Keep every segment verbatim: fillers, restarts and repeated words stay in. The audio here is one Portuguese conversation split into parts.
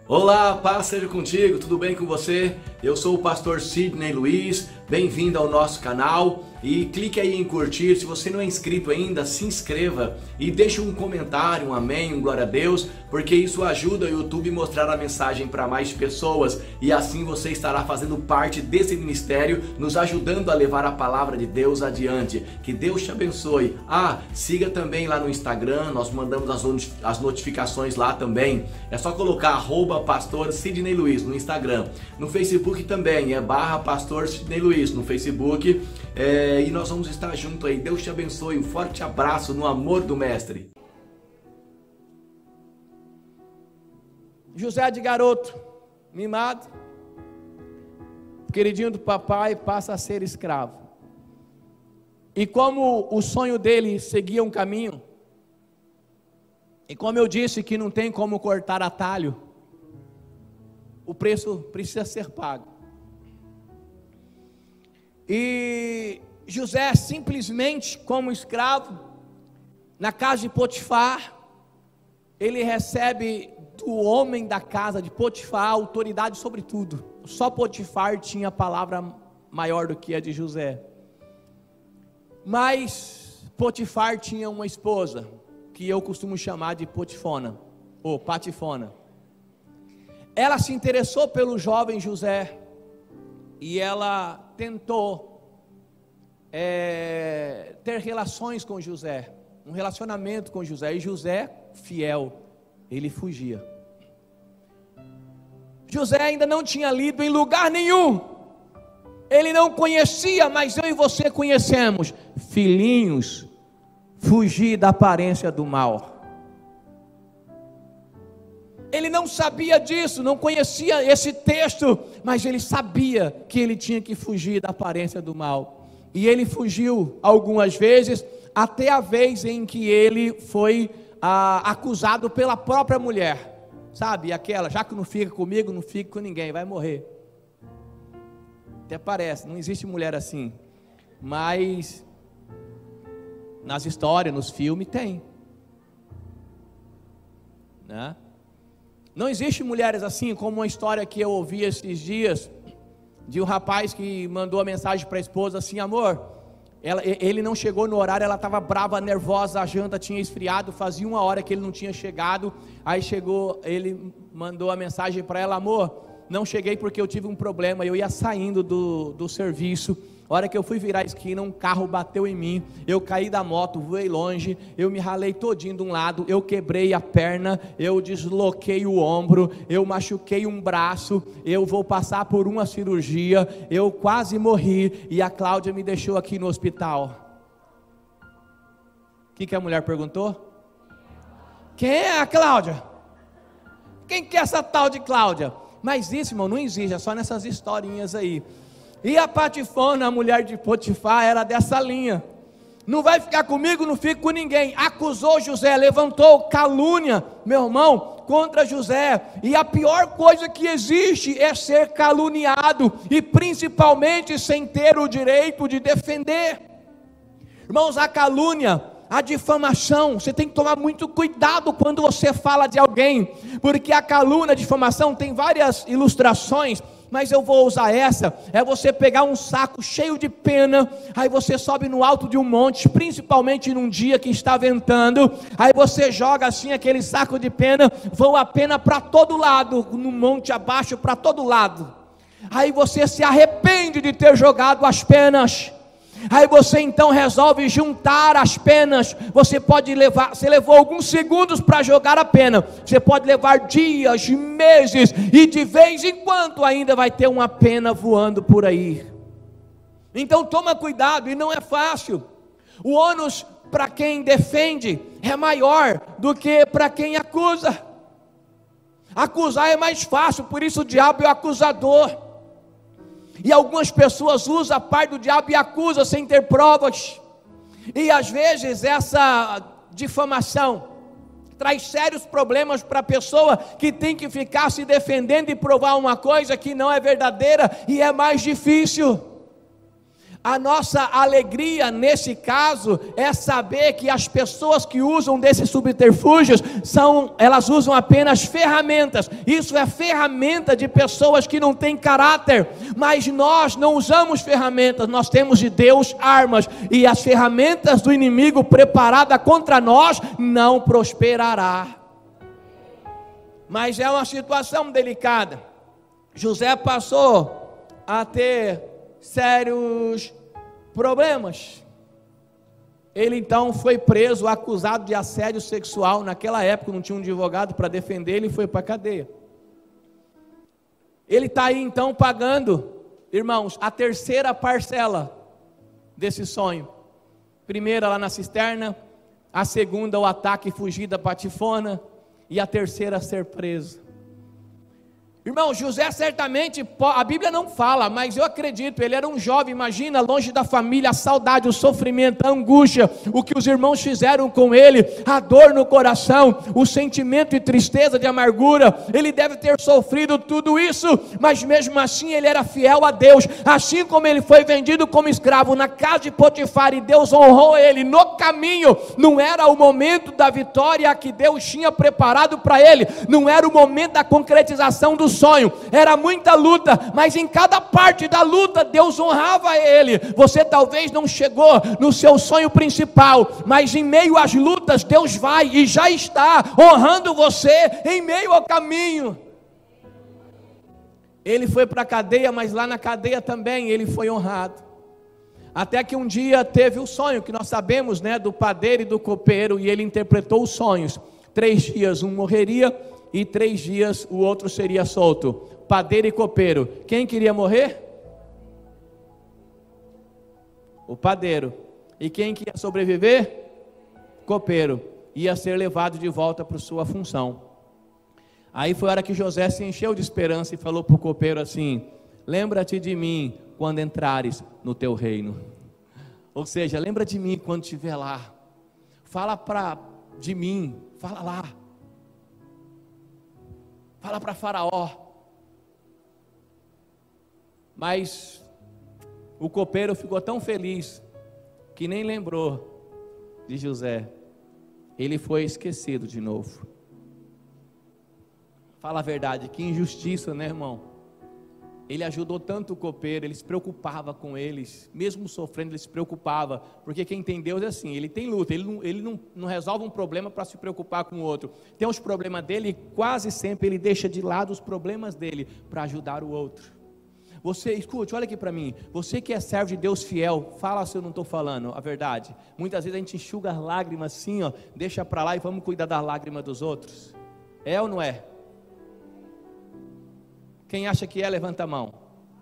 Olá, paz seja contigo, tudo bem com você? Eu sou o pastor Sidney Luiz, bem-vindo ao nosso canal e clique aí em curtir. Se você não é inscrito ainda, se inscreva e deixe um comentário, um amém, um glória a Deus, porque isso ajuda o YouTube a mostrar a mensagem para mais pessoas e assim você estará fazendo parte desse ministério, nos ajudando a levar a palavra de Deus adiante. Que Deus te abençoe. Ah, siga também lá no Instagram, nós mandamos as notificações lá também. É só colocar arroba pastor Sidney Luiz no Instagram. No Facebook também é barra pastor Sidney Luiz no Facebook. É, e nós vamos estar junto aí. Deus te abençoe. Um forte abraço no amor do Mestre. José de garoto, mimado, queridinho do papai, passa a ser escravo. E como o sonho dele seguia um caminho, e como eu disse que não tem como cortar atalho, o preço precisa ser pago. E José, simplesmente como escravo, na casa de Potifar, ele recebe do homem da casa de Potifar autoridade sobre tudo. Só Potifar tinha palavra maior do que a de José. Mas Potifar tinha uma esposa, que eu costumo chamar de Potifona, ou Patifona. Ela se interessou pelo jovem José, e ela tentou é, ter relações com José, um relacionamento com José, e José, fiel, ele fugia. José ainda não tinha lido em lugar nenhum, ele não conhecia, mas eu e você conhecemos: filhinhos, fugir da aparência do mal. Ele não sabia disso, não conhecia esse texto, mas ele sabia que ele tinha que fugir da aparência do mal. E ele fugiu algumas vezes, até a vez em que ele foi ah, acusado pela própria mulher. Sabe, aquela, já que não fica comigo, não fica com ninguém, vai morrer. Até parece, não existe mulher assim, mas nas histórias, nos filmes tem, né? Não existe mulheres assim, como uma história que eu ouvi esses dias, de um rapaz que mandou a mensagem para a esposa assim: amor, ela, ele não chegou no horário, ela estava brava, nervosa, a janta tinha esfriado, fazia uma hora que ele não tinha chegado, aí chegou, ele mandou a mensagem para ela: amor, não cheguei porque eu tive um problema, eu ia saindo do, do serviço, a hora que eu fui virar a esquina, um carro bateu em mim, eu caí da moto, voei longe, eu me ralei todinho de um lado, eu quebrei a perna, eu desloquei o ombro, eu machuquei um braço, eu vou passar por uma cirurgia, eu quase morri, e a Cláudia me deixou aqui no hospital. O que, que a mulher perguntou? Quem é a Cláudia? Quem que é essa tal de Cláudia? Mas isso, irmão, não existe, é só nessas historinhas aí. E a Patifona, a mulher de Potifar, era dessa linha: não vai ficar comigo, não fica com ninguém. Acusou José, levantou calúnia, meu irmão, contra José. E a pior coisa que existe é ser caluniado, e principalmente sem ter o direito de defender. Irmãos, a calúnia, a difamação, você tem que tomar muito cuidado quando você fala de alguém, porque a calúnia, a difamação tem várias ilustrações, mas eu vou usar essa. É você pegar um saco cheio de pena, aí você sobe no alto de um monte, principalmente num dia que está ventando, aí você joga assim aquele saco de pena, voa a pena para todo lado, no monte abaixo, para todo lado. Aí você se arrepende de ter jogado as penas. Aí você então resolve juntar as penas. Você pode levar, você levou alguns segundos para jogar a pena, você pode levar dias, meses, e de vez em quando ainda vai ter uma pena voando por aí. Então toma cuidado, e não é fácil. O ônus para quem defende é maior do que para quem acusa. Acusar é mais fácil, por isso o diabo é o acusador. E algumas pessoas usam a parte do diabo e acusam sem ter provas. E às vezes essa difamação traz sérios problemas para a pessoa que tem que ficar se defendendo e provar uma coisa que não é verdadeira, e é mais difícil. A nossa alegria nesse caso é saber que as pessoas que usam desses subterfúgios são, elas usam apenas ferramentas. Isso é ferramenta de pessoas que não têm caráter, mas nós não usamos ferramentas, nós temos de Deus armas, e as ferramentas do inimigo preparada contra nós não prosperará. Mas é uma situação delicada. José passou a ter sérios problemas. Ele então foi preso, acusado de assédio sexual. Naquela época não tinha um advogado para defender ele, e foi para a cadeia. Ele está aí então pagando, irmãos, a terceira parcela desse sonho. Primeira lá na cisterna, a segunda o ataque e fugida patifona, e a terceira ser preso. Irmão, José certamente, a Bíblia não fala, mas eu acredito, ele era um jovem, imagina, longe da família, a saudade, o sofrimento, a angústia, o que os irmãos fizeram com ele, a dor no coração, o sentimento de tristeza, de amargura, ele deve ter sofrido tudo isso, mas mesmo assim ele era fiel a Deus, assim como ele foi vendido como escravo na casa de Potifar, e Deus honrou ele no caminho. Não era o momento da vitória que Deus tinha preparado para ele, não era o momento da concretização do sonho, era muita luta, mas em cada parte da luta Deus honrava ele. Você talvez não chegou no seu sonho principal, mas em meio às lutas Deus vai e já está honrando você em meio ao caminho. Ele foi para a cadeia, mas lá na cadeia também ele foi honrado, até que um dia teve o sonho, que nós sabemos, né, do padeiro e do copeiro, e ele interpretou os sonhos. Três dias um morreria, e três dias o outro seria solto. Padeiro e copeiro, quem queria morrer? O padeiro. E quem queria sobreviver? Copeiro. Ia ser levado de volta para sua função. Aí foi a hora que José se encheu de esperança e falou para o copeiro assim: lembra-te de mim quando entrares no teu reino. Ou seja, lembra de mim quando estiver lá. Fala pra, de mim, fala lá. Fala para Faraó. Mas o copeiro ficou tão feliz que nem lembrou de José. Ele foi esquecido de novo. Fala a verdade, que injustiça, né, irmão? Ele ajudou tanto o copeiro, ele se preocupava com eles, mesmo sofrendo, ele se preocupava, porque quem tem Deus é assim, ele tem luta, ele não, ele não, não resolve um problema para se preocupar com o outro. Tem os problemas dele e quase sempre ele deixa de lado os problemas dele para ajudar o outro. Você, escute, olha aqui para mim, você que é servo de Deus fiel, fala se eu não estou falando a verdade. Muitas vezes a gente enxuga as lágrimas assim, ó, deixa para lá e vamos cuidar das lágrimas dos outros. É ou não é? Quem acha que é, levanta a mão.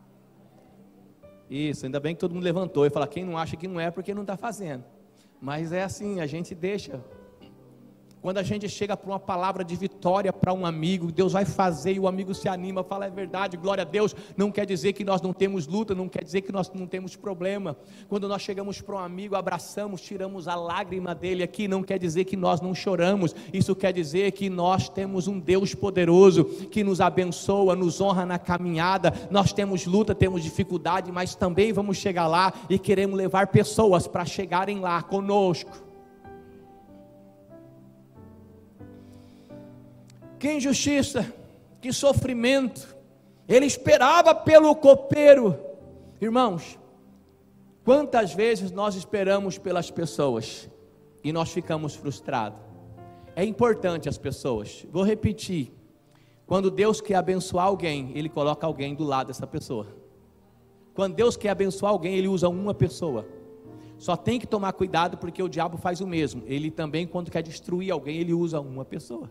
Isso, ainda bem que todo mundo levantou. E fala, quem não acha que não é, porque não está fazendo. Mas é assim, a gente deixa. Quando a gente chega para uma palavra de vitória para um amigo, Deus vai fazer e o amigo se anima, fala, é verdade, glória a Deus. Não quer dizer que nós não temos luta, não quer dizer que nós não temos problema. Quando nós chegamos para um amigo, abraçamos, tiramos a lágrima dele aqui, não quer dizer que nós não choramos. Isso quer dizer que nós temos um Deus poderoso, que nos abençoa, nos honra na caminhada. Nós temos luta, temos dificuldade, mas também vamos chegar lá e queremos levar pessoas para chegarem lá conosco. Que injustiça, que sofrimento. Ele esperava pelo copeiro. Irmãos, quantas vezes nós esperamos pelas pessoas e nós ficamos frustrados? É importante as pessoas. Vou repetir. Quando Deus quer abençoar alguém, Ele coloca alguém do lado dessa pessoa. Quando Deus quer abençoar alguém, Ele usa uma pessoa. Só tem que tomar cuidado, porque o diabo faz o mesmo. Ele também, quando quer destruir alguém, ele usa uma pessoa.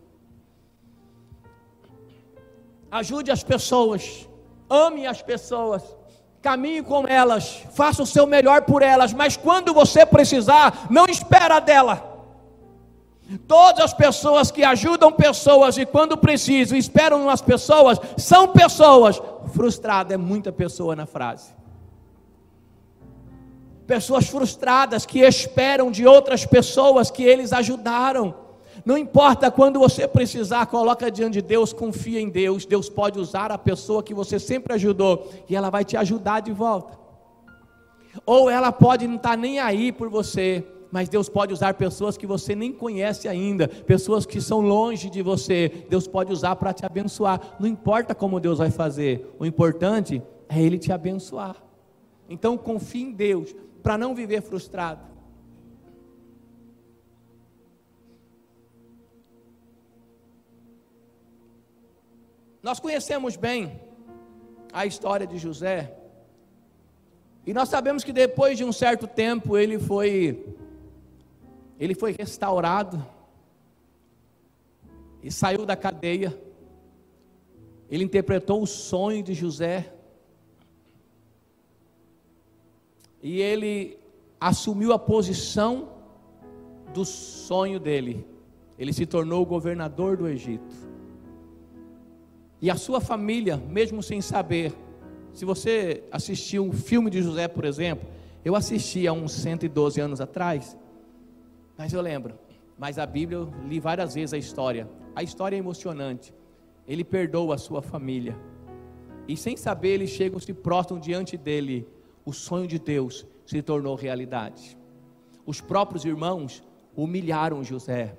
Ajude as pessoas, ame as pessoas, caminhe com elas, faça o seu melhor por elas, mas quando você precisar, não espera dela. Todas as pessoas que ajudam pessoas e quando precisam, esperam nas pessoas, são pessoas frustradas. É muita pessoa na frase. Pessoas frustradas que esperam de outras pessoas que eles ajudaram. Não importa, quando você precisar, coloca diante de Deus, confia em Deus. Deus pode usar a pessoa que você sempre ajudou e ela vai te ajudar de volta. Ou ela pode não estar nem aí por você, mas Deus pode usar pessoas que você nem conhece ainda, pessoas que são longe de você, Deus pode usar para te abençoar. Não importa como Deus vai fazer, o importante é Ele te abençoar. Então confie em Deus, para não viver frustrado. Nós conhecemos bem a história de José, e nós sabemos que depois de um certo tempo ele foi, ele foi restaurado, e saiu da cadeia. Ele interpretou o sonho de José, e ele assumiu a posição do sonho dele. Ele se tornou o governador do Egito. E a sua família, mesmo sem saber, se você assistiu um filme de José, por exemplo, eu assisti há uns cento e doze anos atrás, mas eu lembro, mas a Bíblia eu li várias vezes a história, a história é emocionante. Ele perdoa a sua família, e sem saber eles chegam, se prostram diante dele, o sonho de Deus se tornou realidade. Os próprios irmãos humilharam José.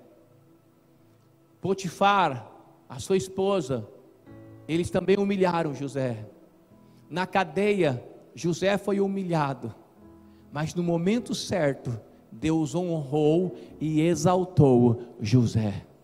Potifar, a sua esposa, eles também humilharam José. Na cadeia, José foi humilhado, mas no momento certo, Deus honrou e exaltou José.